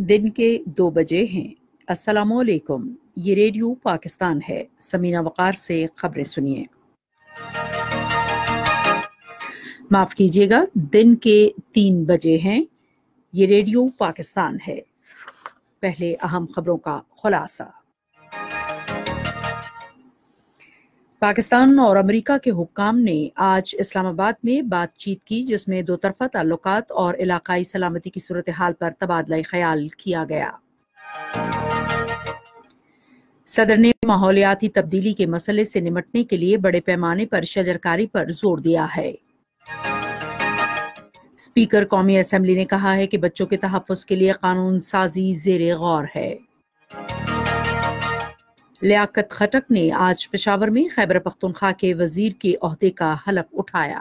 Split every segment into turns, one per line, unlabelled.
दिन के 2 बजे हैं। अस्सलामुअलैकुम, ये रेडियो पाकिस्तान है। समीना वकार से खबरें सुनिए। माफ कीजिएगा, दिन के 3 बजे हैं। ये रेडियो पाकिस्तान है। पहले अहम खबरों का खुलासा। पाकिस्तान और अमेरिका के हुक्काम ने आज इस्लामाबाद में बातचीत की, जिसमें दो तरफा ताल्लुकात और इलाकाई सलामती की सूरत हाल पर तबादला ख्याल किया गया। सदर ने माहौलियाती तब्दीली के मसले से निपटने के लिए बड़े पैमाने पर शजरकारी पर जोर दिया है। स्पीकर कौमी असेंबली ने कहा है कि बच्चों के तहफ़्फ़ुज़ के लिए कानून साजी ज़ेरे गौर है। लियाकत खटक ने आज पेशावर में खैबर पख्तूनख्वा के वजीर के ओहदे का हलफ उठाया।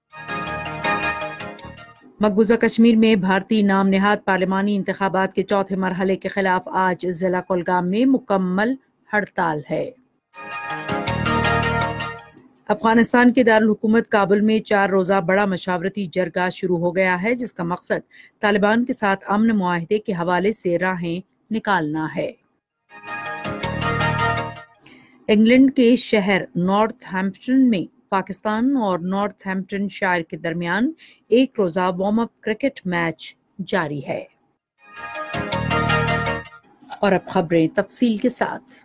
मकबूजा कश्मीर में भारतीय नाम निहाद पार्लिमानी इंतखाबात के चौथे मरहले के खिलाफ आज जिला कुलगाम में मुकम्मल हड़ताल है। अफगानिस्तान के दारुल हुकूमत काबुल में 4 रोज़ा बड़ा मशावरती जरगा शुरू हो गया है, जिसका मकसद तालिबान के साथ अमन मुआहिदे के हवाले से राहें निकालना है। इंग्लैंड के शहर नॉर्थहैम्प्टन में पाकिस्तान और नॉर्थहैम्प्टन शायर के दरमियान एक रोज़ा वार्म अप क्रिकेट मैच जारी है। और अब खबरें तफसील के साथ।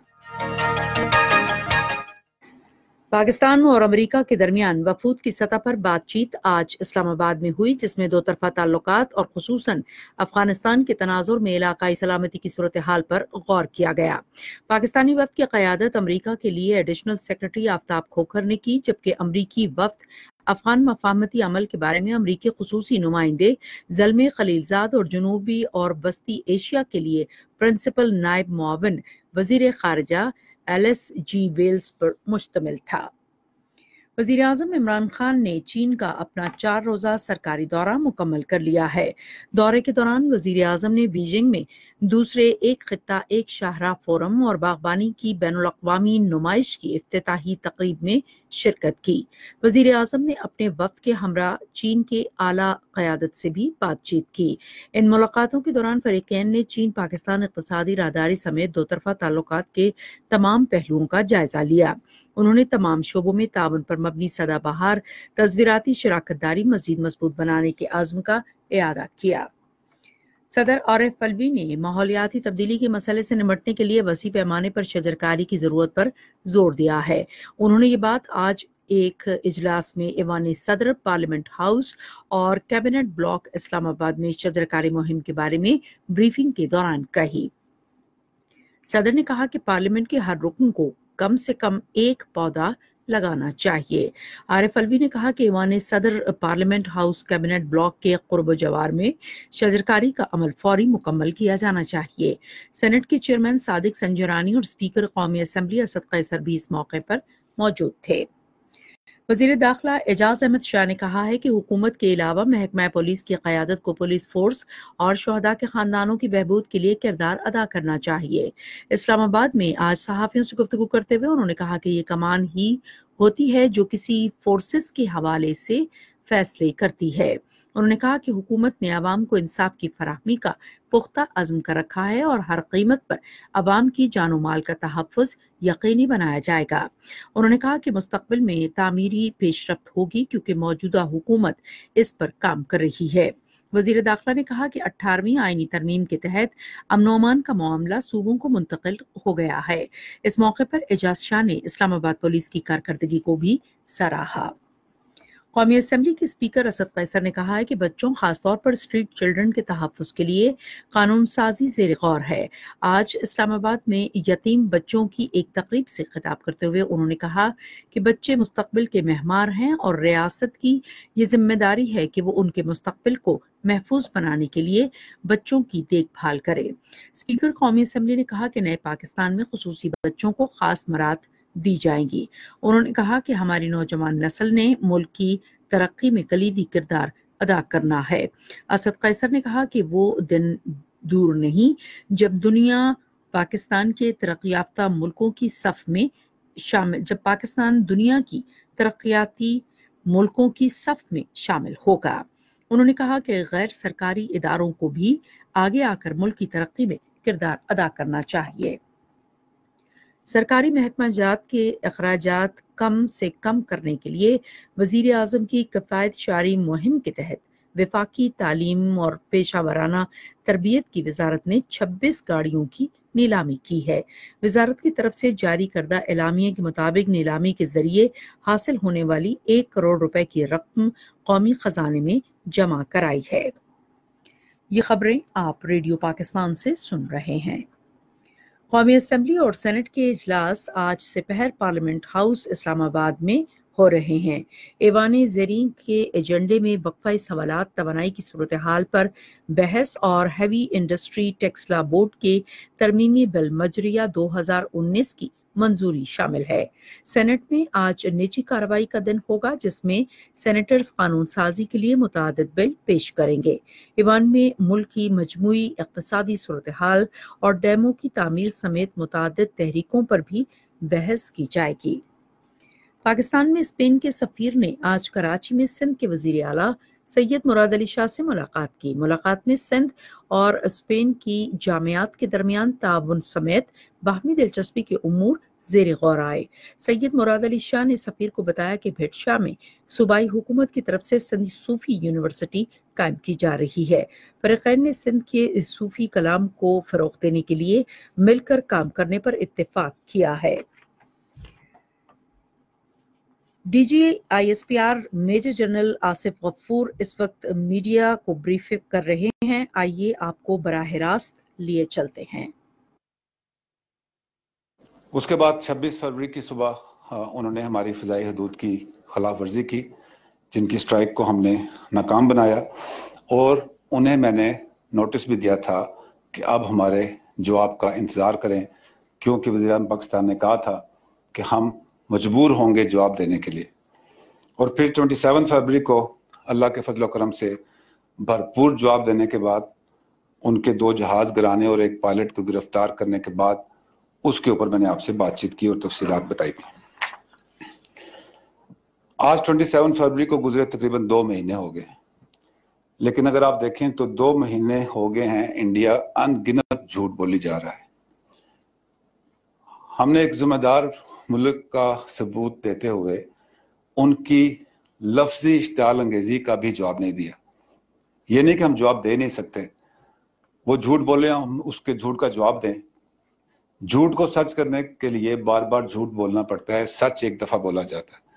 पाकिस्तान और अमेरिका के दरमियान वफूद की सतह पर बातचीत आज इस्लामाबाद में हुई, जिसमें दो तरफा ताल्लुकात और खुसूसन अफगानिस्तान के तनाजुर में इलाकाई सलामती की सूरत हाल पर गौर किया गया। पाकिस्तानी वफ्द की क़यादत अमेरिका के लिए एडिशनल सेक्रेटरी आफ्ताब खोखर ने की, जबकि अमरीकी वफ्द अफगान मफाहमती अमल के बारे में अमरीकी खुसूसी नुमाइंदे ज़ल्मे खलीलजाद और जनूबी और वस्ती एशिया के लिए प्रिंसिपल नायब मुआविन वज़ीर ख़ारिजा एलिस जी वेल्स पर मुश्तमिल था। वज़ीर आज़म इमरान खान ने चीन का अपना 4 रोज़ा सरकारी दौरा मुकम्मल कर लिया है। दौरे के दौरान वज़ीर आज़म ने बीजिंग में दूसरे एक खित्ता एक शाहराह फोरम और बागबानी की बैनुल-अक़वामी नुमाइश की इफ्तिताही तकरीब में शिरकत की। वज़ीर आज़म ने अपने वफ़द के हमरा चीन के आला क़यादत से भी बातचीत की। इन मुलाकातों के दौरान फ़रीक़ैन ने चीन पाकिस्तान इक़्तिसादी राहदारी समेत दो तरफ़ा ताल्लुकात के तमाम पहलुओं का जायज़ा लिया। उन्होंने तमाम शोबों में ताउन पर मबनी सदाबहार तज़वीराती शराकतदारी मज़ीद मजबूत बनाने के आज़्म का इआदा किया। सदर आरिफ अलवी ने माहौलियाती तब्दीली के मसले से निपटने के लिए वसी पैमाने पर शजरकारी की ज़रूरत पर जोर दिया है। उन्होंने ये बात आज एक इजलास में ईवान सदर पार्लियामेंट हाउस और कैबिनेट ब्लॉक इस्लामाबाद में शजरकारी मुहिम के बारे में ब्रीफिंग के दौरान कही। सदर ने कहा कि पार्लियामेंट के हर रुकन को कम से कम एक पौधा लगाना चाहिए। आरिफ अलवी ने कहा कि Ivan Sadr parliament house cabinet block के कुर्ब जवार में शजरकारी का अमल फौरी मुकम्मल किया जाना चाहिए। सेनेट के चेयरमैन सादिक संजरानी और स्पीकर कौमी असेंबली असद कैसर भी इस मौके पर मौजूद थे। वज़ीर दाखिला एजाज अहमद शाह ने कहा है कि हुकूमत के अलावा महकमा पुलिस की क़यादत को पुलिस फोर्स और शहदा के ख़ानदानों की बहबूद के लिए किरदार अदा करना चाहिए। इस्लामाबाद में आज सहाफ़ियों से गुफ्तगू करते हुए उन्होंने कहा कि ये कमान ही होती है जो किसी फोर्सेस के हवाले से फैसले करती है। उन्होंने कहा कि हुकूमत ने आवाम को इंसाफ की फराहमी का पुख्ता अज़्म कर रखा है और हर कीमत पर आवाम की जानो माल का तहफ़्फ़ुज़ यकीनी बनाया जाएगा। उन्होंने कहा कि मुस्तक़बिल में तामीरी पेशरफ्त होगी, क्योंकि मौजूदा हुकूमत इस पर काम कर रही है। वज़ीर दाखिला ने कहा कि 18वीं आईनी तरमीम के तहत अमन-ओ-अमान का मामला सूबों को मुंतकिल हो गया है। इस मौके पर एजाज शाह ने इस्लामाबाद पुलिस की कारकर्दगी को भी सराहा। कौमी असेंबली के स्पीकर असद कैसर ने कहा है कि बच्चों, खासतौर पर स्ट्रीट चिल्ड्रन के तहफ़्फ़ुज़ के लिए कानून साजी ज़ेर गौर है। आज इस्लामाबाद में यतीम बच्चों की एक तकरीब से खिताब करते हुए उन्होंने कहा कि बच्चे मुस्तक़बिल के मेहमान हैं और रियासत की ये जिम्मेदारी है कि वो उनके मुस्तक़बिल को महफूज बनाने के लिए बच्चों की देखभाल करे। स्पीकर कौमी असेंबली ने कहा कि नए पाकिस्तान में खुसूसी बच्चों को खास मराद दी जाएंगी। उन्होंने कहा कि हमारी नौजवान नस्ल ने मुल्क की तरक्की में कलीदी किरदार अदा करना है। असद कैसर ने कहा कि वो दिन दूर नहीं जब पाकिस्तान दुनिया की तरक्याती मुल्कों की सफ में शामिल होगा। उन्होंने कहा कि गैर सरकारी इदारों को भी आगे आकर मुल्क की तरक्की में किरदार अदा करना चाहिए। सरकारी महकमा जात के अखराजात कम से कम करने के लिए वजीर आज़म की किफ़ायत शारी मुहिम के तहत वफाकी तालीम और पेशा वराना तरबियत की वजारत ने 26 गाड़ियों की नीलामी की है। वजारत की तरफ से जारी करदा एलामिया के मुताबिक नीलामी के जरिए हासिल होने वाली 1 करोड़ रुपए की रकम कौमी खजाने में जमा कराई है। ये खबरें आप रेडियो पाकिस्तान से सुन रहे हैं। कौमी असम्बली और सेनेट के इजलास आज सेपहर पार्लियामेंट हाउस इस्लामाबाद में हो रहे हैं। ऐवान ज़ेरीन के एजेंडे में वक्फा सवालात तवानाई की सूरत हाल पर बहस और heavy industry tax law board के तरमीमी बिल मजरिया 2019 की मंजूरी शामिल है। सेनेट में आज निजी कार्रवाई का दिन होगा, जिसमें सेनेटर्स कानून साजी के लिए मुतादिद बिल पेश करेंगे। ईवान में मुल्क की मजमूई इक़्तिसादी सूरत हाल और डैमों की तामीर समेत मुतादिद तहरीकों पर भी बहस की जाएगी। पाकिस्तान में स्पेन के सफीर ने आज कराची में सिंध के वजीर आला सैयद मुराद अली शाह से मुलाकात की। मुलाकात में सिंध और स्पेन की जामियात के दरमियान ताउन समेत बाहमी दिलचस्पी के उमूर ज़ेर गौर आए। सैयद मुराद अली शाह ने सफीर को बताया कि भेटशाह में सूबाई हुकूमत की तरफ से सिंध सूफी यूनिवर्सिटी कायम की जा रही है। फरीक़ैन ने सिंध के इस सूफी कलाम को फ़रोग़ देने के लिए मिलकर काम करने पर इत्तेफाक किया है। DGISPR major general Asif Ghafoor इस वक्त मीडिया को ब्रीफ कर रहे हैं। आइए आपको बराह रास्त लिए चलते हैं।
उसके बाद 26 फरवरी की सुबह उन्होंने हमारी फ़िज़ाई हदूद की खिलाफ वर्जी की, जिनकी स्ट्राइक को हमने नाकाम बनाया और उन्हें मैंने नोटिस भी दिया था कि अब हमारे जवाब का इंतज़ार करें, क्योंकि वज़ीर-ए-आज़म पाकिस्तान ने कहा था कि हम मजबूर होंगे जवाब देने के लिए। और फिर 27 फरवरी को अल्लाह के फजल करम से भरपूर जवाब देने के बाद, उनके 2 जहाज़ गिराने और एक पायलट को गिरफ्तार करने के बाद उसके ऊपर मैंने आपसे बातचीत की और तफसीलात बताई थी। आज 27 फरवरी को गुजरे तकरीबन 2 महीने हो गए, लेकिन अगर आप देखें तो 2 महीने हो गए हैं इंडिया अनगिनत झूठ बोली जा रहा है। हमने एक जिम्मेदार मुल्क का सबूत देते हुए उनकी लफ्जी इश्तिआल अंगेजी का भी जवाब नहीं दिया। ये नहीं कि हम जवाब दे नहीं सकते, वो झूठ बोले हम उसके झूठ का जवाब दें। झूठ को सच करने के लिए बार बार झूठ बोलना पड़ता है, सच एक दफा बोला जाता है।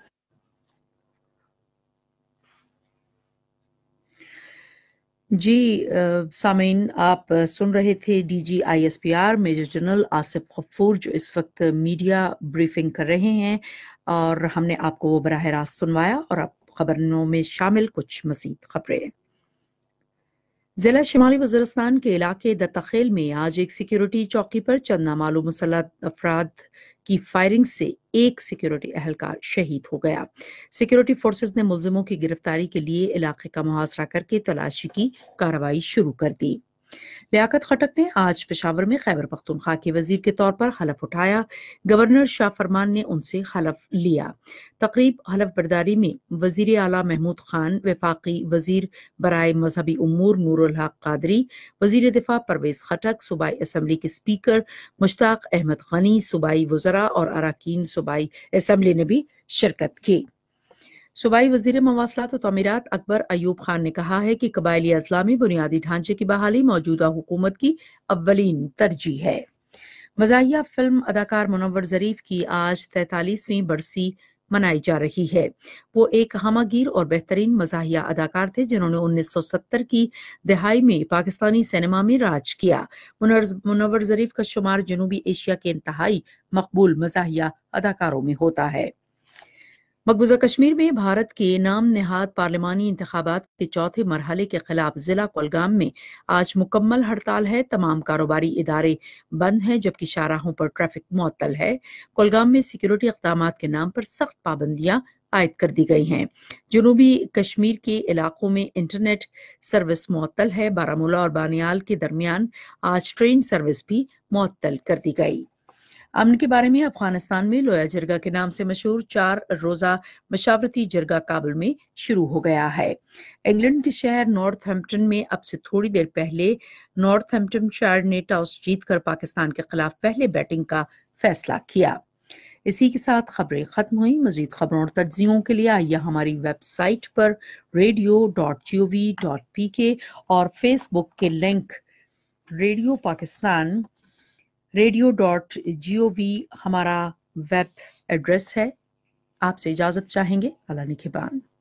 जी सामीन, आप सुन रहे थे DGISPR major general Asif Ghafoor जो इस वक्त मीडिया ब्रीफिंग कर रहे हैं, और हमने आपको वो बराह रास्त सुनवाया। और अब खबरों में शामिल कुछ मज़ीद खबरें। जिला शिमाली वज़ीरिस्तान के इलाके दत्ताखेल में आज एक सिक्योरिटी चौकी पर चंद नामालूम मुसल्लत अफराद की फायरिंग से एक सिक्योरिटी अहलकार शहीद हो गया। सिक्योरिटी फोर्सेस ने मुलजिमों की गिरफ्तारी के लिए इलाके का मुहासरा करके तलाशी की कार्रवाई शुरू कर दी। लियाकत खटक ने आज पेशावर में खैबर पख्तूनख्वा के वजीर के तौर पर हलफ उठाया। गवर्नर शाह फरमान ने उनसे हलफ लिया। तकरीब हलफ बर्दारी में वजीर आला महमूद खान, वफाकी वजीर बराए मजहबी उमूर नूरुल हक कादरी, वजीर दिफा परवेज खटक, सूबाई असम्बली के स्पीकर मुश्ताक अहमद गनी, सूबाई वज़रा और अरकान सूबाई असम्बली ने भी शिरकत की। सूबाई वजीर मवासलात और तमीरात अकबर अयूब खान ने कहा है कि कबायली अजला में बुनियादी ढांचे की बहाली मौजूदा हुकूमत की अव्वलीन तरजीह है। मज़ाहिया फिल्म अदाकार मुनव्वर ज़रीफ की आज 43वीं बरसी मनाई जा रही है। वो एक हमागीर और बेहतरीन मज़ाहिया अदाकार थे, जिन्होंने 1970 की दहाई में पाकिस्तानी सिनेमा में राज किया। मुनव्वर ज़रीफ का शुमार जनूबी एशिया के इंतहाई मकबूल मज़ाहिया अदाकारों में होता है। मकबूजा कश्मीर में भारत के नाम नेहाद पार्लिमानी इंतखाबात के चौथे मरहले के खिलाफ जिला कुलगाम में आज मुकम्मल हड़ताल है। तमाम कारोबारी इदारे बंद हैं, जबकि शाहराहों पर ट्रैफिक मुअत्तल है। कुलगाम में सिक्योरिटी इक़दामात के नाम पर सख्त पाबंदियां आयद कर दी गई हैं। जनूबी कश्मीर के इलाकों में इंटरनेट सर्विस मुअत्तल है। बारामूला और बानियाल के दरमियान आज ट्रेन सर्विस भी मुअत्तल कर दी गई। امن کے بارے میں افغانستان میں لویا جرگا کے نام سے مشہور 4 روزہ مشاورتی جرگا کابل میں شروع ہو گیا ہے۔ انگلینڈ کے شہر نارتھ ہیمپٹن میں اب سے تھوڑی دیر پہلے نارتھ ہیمپٹن شائر نے ٹاس جیت کر پاکستان کے خلاف پہلے بیٹنگ کا فیصلہ کیا۔ اسی کے ساتھ خبریں ختم ہوئیں۔ مزید خبروں اور تجزیوں کے لیے آئیے ہماری ویب سائٹ پر radio.gov.pk اور فیس بک کے لنک ریڈیو پاکستان radio.gov ہمارا ویب ایڈریس ہے۔ آپ سے اجازت چاہیں گے۔ اللہ نگہبان۔